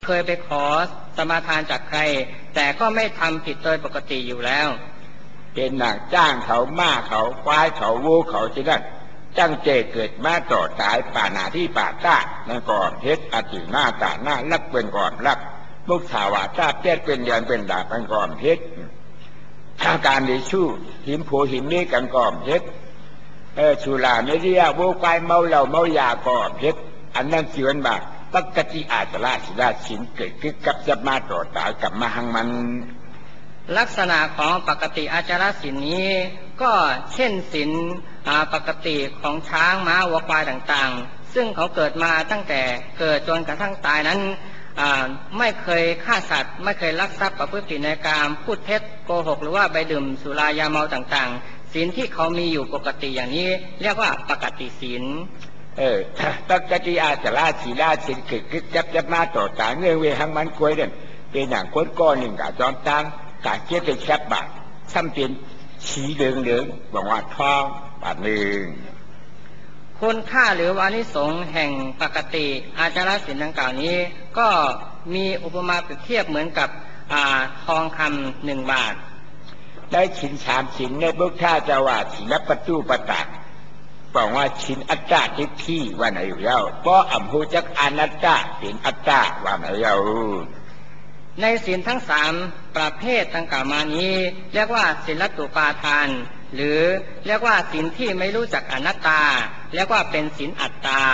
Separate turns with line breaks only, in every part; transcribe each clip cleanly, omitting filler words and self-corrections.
เคยไปขอสมาทานจากใครแต่ก็ไม่ทำผิดโดยปกติอยู่แล้ว
เป็นนางจ้างเขาม้าเขาควายเขาวัวเขาที่นั่นจังเจเกิดมาต่อตายป่านาที่ป่าต้านั่นก่อนเฮ็ดอติหน้าตาหน้าลักเป็นก่อนลักมุกสาวาต้าเปียดเป็นยันเป็นดาบกันก่อนเฮ็ดอาการดีชู้หิมโผหิมนี้กันก่อนเฮ็ดสุราไม่เรียวัวควายเมาเหล้าเมายาก่อนเฮ็ดอันนั้นเชื่อว่าปกติอาจจะละสินเกิดขึ้นกับจะมาต่อตายกับมาหังมัน
ลักษณะของปกติอาจารศีลนี้ก็เช่นศีลปกติของช้างม้าวัวควายต่างๆซึ่งเขาเกิดมาตั้งแต่เกิดจนกระทั่งตายนั้นไม่เคยฆ่าสัตว์ไม่เคยลักทรัพย์ประพฤติผิดในกามพูดเท็จโกหกหรือว่าไปดื่มสุรายาเมาต่างๆศีลที่เขามีอยู่ปกติอย่างนี้เรียกว่าปกติศีล
ปกติอาจจะละสินเกิดขึ้นจะมาต่อตายเงื่อนเวหังมันควยเด่นเป็นอย่างคนก้อนหนึ่งกับจอมตังกาเจี๊ยบเป็นแคบบาทซ้ำเป็นสีเหลืองบอกว่าทองบาทหนึ่ง
คุณค่าหรือวานิสงส์แห่งปกติอาจารศีลดังกล่าวนี้ก็มีอุปมาเปรียบเทียบเหมือนกับทองคำ1 บาท
ได้ฉิน3 ฉินในบุคท่าจะว่าฉินประตูประตักบอกว่าฉินอัตตาที่ว่าไหนอยู่แล้วเพราะอัมพูจักอนัตตาเป็นอัตตาว่าไหนแล้ว
ในศีลทั้ง3ประเภทดังกล่าวมานี้เรียกว่าศีลตุปาทานหรือเรียกว่าศีลที่ไม่รู้จักอนัตตาเรียกว่าเป็นศีลอัตตา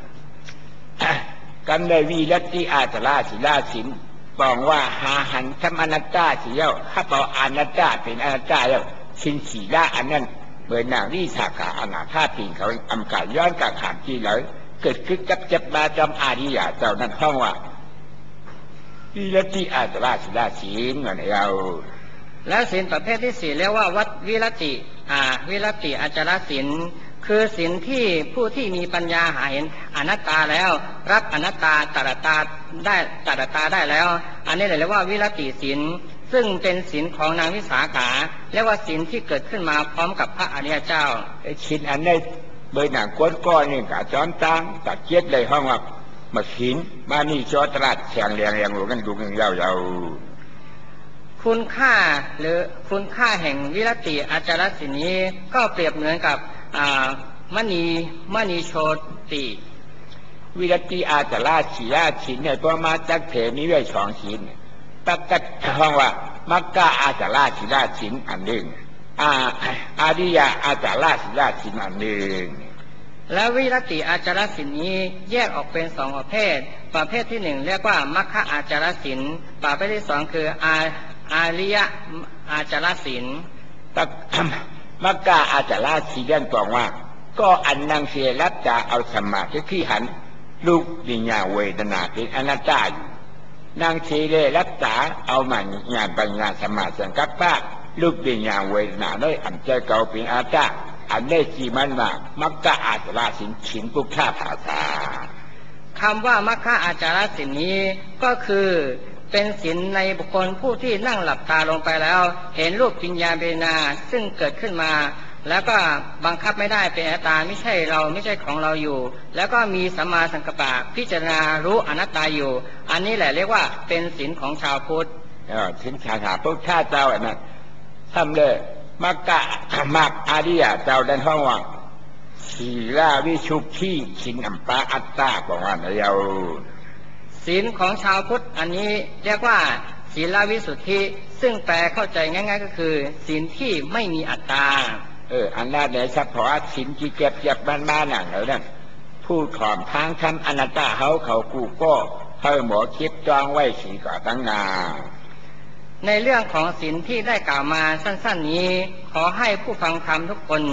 กันในวีรติอาจละศีลบอกว่าหาหันทำอนัตตาเสียวถ้าเอาอนัตตาเป็นอนัตตาแล้วศีลศีละอันนั้นเมื่อนางวิสาขาอนาถาปิงเขาอำกาย้อนกาขามที่เลยเกิดขึ้นกับจับมาจำอาริยาเจ้านั้นห้องว่าวิรติอาจละศีลเหมือนเรา
แล้วศีลประเภทที่4เรียกว่าวัดวิรติอาจารศีลคือศีลที่ผู้ที่มีปัญญาหาเห็นอนัตตาแล้วรับอนัตตาตัดตาได้แล้วอันนี้เรียกว่าวิรติศีลซึ่งเป็นศีลของนางวิสาขาเรียกว่าศีลที่เกิดขึ้นมาพร้อมกับพระอริยเจ้า
ศีลอันนี้เบยหนังก้อนนี่กับจอมตังตัดเจ็ดเลยห้องว่ามาศีลมานี่จอตรัสแฉงแรงหลวงกันดูกันยาว
คุณค่าหรือคุณค่าแห่งวิรติอาจารศีลนี้ก็เปรียบเหมือนกับมณีโชติ
วิรติอาจละศีลเนี่ยประมาณจักเถมีไว้2 ศีลปกติห้องว่ามักกะอาจละศีลอันหนึ่งอาริยะอาจละศีลอันหนึ่ง
และวิรติอาจารศีลนี้แยกออกเป็น2 ประเภทที่1เรียกว่ามัคคะอาจารศีลประเภทที่2คืออาริยะอาจารศีล
มักกะอาจละศีลบอกว่าก็อันนางเสียรับจะเอาสมาธิที่หันลูกวิญญาเวทนาเป็นอนัตตาอยู่นางเสียรับจะเอามันงานปัญญาสมาสังกัปปะลูกวิญญาเวทนาด้วยอันเจเก่าเป็นอนัตตาอันนี้จีมันว่ามักกะอาจละศีลปุกท่าภาษา
คำว่ามัคคะอาจารศีลนี้ก็คือเป็นศีลในบุคคลผู้ที่นั่งหลับตาลงไปแล้วเห็นรูปวิญญาณเวทนาซึ่งเกิดขึ้นมาแล้วก็บังคับไม่ได้เป็นอนัตตาไม่ใช่เราไม่ใช่ของเราอยู่แล้วก็มีสัมมาสังกัปปะพิจารณารู้อนัตตาอยู่อันนี้แหละเรียกว่าเป็นศีลของชาวพุทธ
ศีลชาวพุทธข้าเจ้าอันนั้นทำเลยมักกะมักอาริยะเจ้าดันห้องว่าศีลาวิชุขีชินอัมปาอัตตาบอกว่าเดียว
ศีลของชาวพุทธอันนี้เรียกว่าศีลวิสุทธิซึ่งแปลเข้าใจง่ายๆก็คือศีลที่ไม่มีอัตตา
อันนั้นเนี่ยเฉพาะศีลที่เก็บมาหนังแล้วนั่นผู้ถอมทางทำอนัตตาเขากูก็เพิ่มหมอคิดจองไว้สีก่อตั้งนา
ในเรื่องของศีลที่ได้กล่าวมาสั้นๆนี้ขอให้ผู้ฟังธรรมทุกคน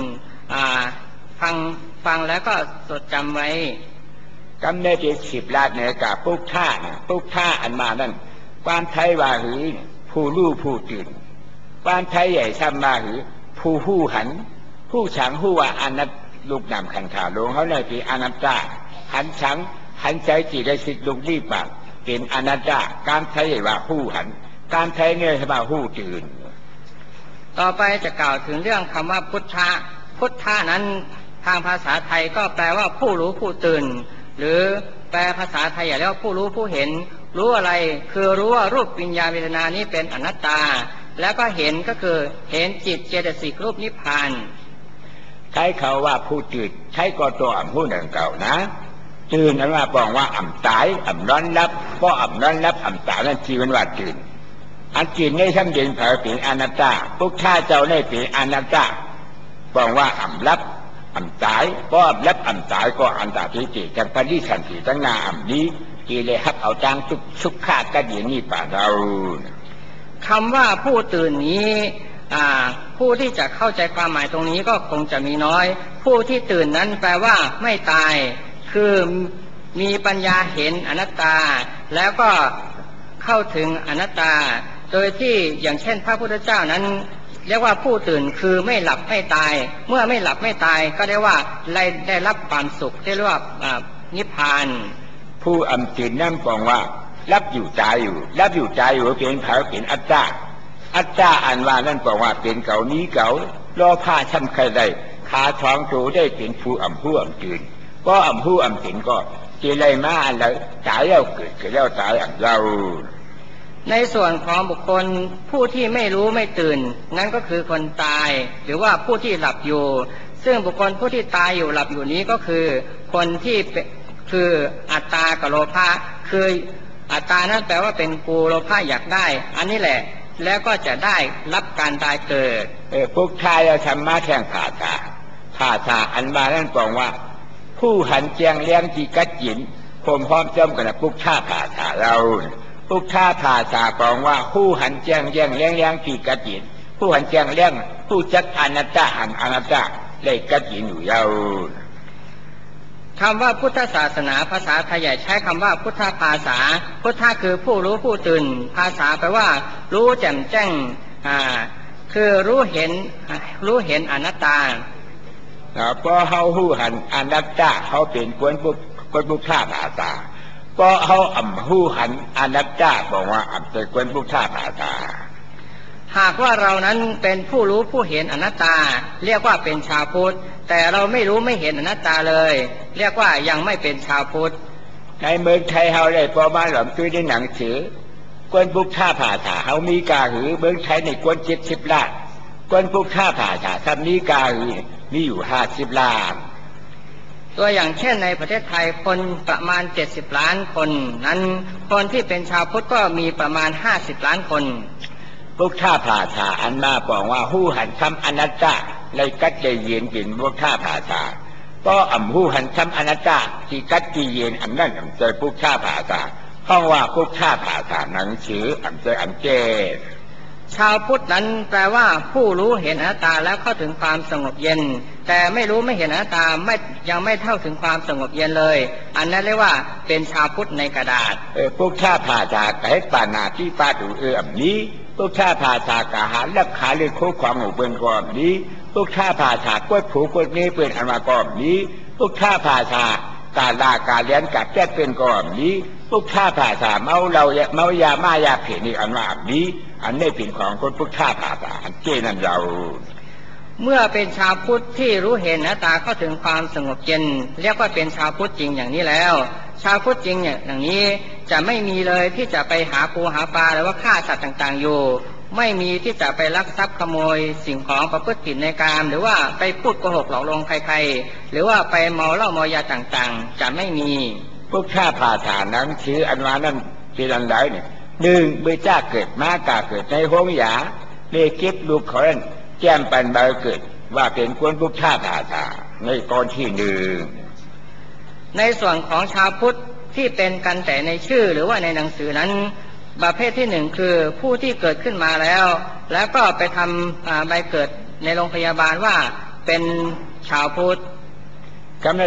ฟังแล้วก็จดจำไว้
กำเนิด10 ล้านเนี่ยกับปุกท่าอันมานั่นความไทยว่าหือผู้รู้ผู้ตื่นความไทยใหญ่ซ้ำมาหือผู้หู้หันผู้ฉังหู้ว่าอนัตลูกนำขันขาลงเขาเลยเป็นอนัตตาหันฉังหันใจจีได้สิทธิ์ลูกรีบปากเป็นอนัตตาการไทยว่าผู้หันการไทยเนี่ยว่าผู้ตื่น
ต่อไปจะกล่าวถึงเรื่องคำว่าพุทธะนั้นทางภาษาไทยก็แปลว่าผู้รู้ผู้ตื่นหรือแปลภาษาไทยอย่างเรียกว่าผู้รู้ผู้เห็นรู้อะไรคือรู้ว่ารูปวิญญาณเวทนานี้เป็นอนัตตาแล้วก็เห็นก็คือเห็นจิตเจตสิกรูปนิพพาน
ใช้เขาว่าผู้จืดใช้ก็ตัวผู้หนึ่งเก่านะจืดนั้นว่าบอกว่าตายร้อนรับเพราะร้อนรับตายนั่นจีวันว่าจืดอันจืดในทั้งเด่นเผยเป็นอนัตตาพวกข้าเจ้าในเป็นอนัตตาบอกว่ารับตายเพราะรับตายก็อันตาที่จิตจังพันธิสันติตั้งนานี้กีเลยฮับเอาจางสุขข้ากันอย่างนี้ป่าเรา
คำว่าผู้ตื่นนี้ผู้ที่จะเข้าใจความหมายตรงนี้ก็คงจะมีน้อยผู้ที่ตื่นนั้นแปลว่าไม่ตายคือมีปัญญาเห็นอนัตตาแล้วก็เข้าถึงอนัตตาโดยที่อย่างเช่นพระพุทธเจ้านั้นเรียกว่าผู้ตื่นคือไม่หลับไม่ตายเมื่อไม่หลับไม่ตายก็ได้ว่าได้รับความสุขได้เรียกว่านิพพาน
ผู้ตื่นนั่นบอกว่ารับอยู่ใจอยู่เป็นเผาเป็นอัตตาอันว่านั่นบอกว่าเป็นเก่านี้เก่ารอผ้าช้ำใครได้ขาท้องโตได้เป็นผู้ตื่นก็ผู้ตื่นก็เจริญมาอันแล้วตายแล้วเกิดแล้วตายอันเรา
ในส่วนของบุคคลผู้ที่ไม่รู้ไม่ตื่นนั่นก็คือคนตายหรือว่าผู้ที่หลับอยู่ซึ่งบุคคลผู้ที่ตายอยู่หลับอยู่นี้ก็คือคนที่คืออัตตากับโลภะคืออัตตานั้นแปลว่าเป็นกูโลภะอยากได้อันนี้แหละแล้วก็จะได้รับการตายเกิด
พวกชายธรรมะแท่งผ่าชาอันมานั่นบอกว่าผู้หันแจงเลี้ยงจีกัดจินผมพร้อมจำกันนะพวกชาผ่าชาเราพวกชาผ่าชาบอกว่าผู้หันแจงเลี้ยงจีกัดจินผู้หันแจงเลี้ยงผู้จักอนัตตาอนัตตาเลยกัดจินอยู่ยาว
คำว่าพุทธศาสนาภาษาไทยใช้คำว่าพุทธภาษาพุทธะคือผู้รู้ผู้ตื่นภาษาแปลว่ารู้แจ่มแจ้งคือรู้เห็นอนัตตา
พอเขาหู้หันอนัตตาเขาเป็นคนพุทธภาษาพอเขาหู้หันอนัตตาบอกว่าเป็นคนพุทธภาษา
หากว่าเรานั้นเป็นผู้รู้ผู้เห็นอนัตตาเรียกว่าเป็นชาวพุทธแต่เราไม่รู้ไม่เห็นอนัตตาเลยเรียกว่ายังไม่เป็นชาวพุทธ
ในเมืองไทยเขาได้พอมาหล่อมซื้อในหนังสือคนพุทธภาษาเขามีกาหือเมืองไทยในคน70 ล้านคนพุทธภาษาทำนี้กาหือมีอยู่50 ล้าน
ตัวอย่างเช่นในประเทศไทยคนประมาณ70 ล้านคนนั้นคนที่เป็นชาวพุทธก็มีประมาณ50 ล้านคน
พวกท่าผ่าชาอันมาบอกว่าหู้หันคำอนัตตาเลยกัดใจเย็นกินพวกท่าผ่าชาก็หู้หันคำอนัตตาที่กัดใจเย็นอันนั้นใจพวกท่าผ่าชาเพราะว่าพวกท่าผ่าชาหนังสือใจเจ
ชาวพุทธนั้นแปลว่าผู้รู้เห็นอนัตตาแล้วเข้าถึงความสงบเย็นแต่ไม่รู้ไม่เห็นอนัตตายังไม่เท่าถึงความสงบเย็นเลยอันนั้นเรียกว่าเป็นชาวพุทธในกระดาษ
พวกท่าผ่าชาให้ปานาที่ป้าดูนี้พวกท่าผ่าชากาหารรับขาเลือดโคความหมู่เป็นก่อนนี้พวกท่าผ่าชากวดผูกวดนี้เป็นอันมาก่อนนี้พวกท่าผ่าชากาลากาเลี้ยนกัดแก้เป็นก่อนนี้พวกท่าผ่าชาเมายามายาเผ็ดนี่อันว่านี้อันนี้เป็นของคนพวกท่าผ่าชาอันเจนั่นเรา
เมื่อเป็นชาวพุทธที่รู้เห็นอนัตตาเข้าถึงความสงบเย็นเรียกว่าเป็นชาวพุทธจริงอย่างนี้แล้วชาวพุทธจริงอย่างนี้จะไม่มีเลยที่จะไปหาปูหาปลาหรือว่าฆ่าสัตว์ต่างๆอยู่ไม่มีที่จะไปลักทรัพย์ขโมยสิ่งของประพฤติผิดในกามหรือว่าไปพูดโกหกหลอกลวงใครๆหรือว่าไปเมาเหล้าเมายาต่างๆจะไม่มี
พวกข้าผ่าฐานนั้นชื่ออันว่านั่นเป็นอันใดเนี่ยหนึ่งเมื่อจ้าเกิดมากาเกิดในห้องหยาเลกิบลูกเขานั้นแจ้มปันใบเกิดว่าเป็นคนพวกข้าผ่าฐานในกรที่หนึ่ง
ในส่วนของชาวพุทธที่เป็นกันแต่ในชื่อหรือว่าในหนังสือนั้นประเภทที่หนึ่งคือผู้ที่เกิดขึ้นมาแล้วก็ไปทำใบเกิดในโรงพยาบาลว่าเป็นชาวพุทธ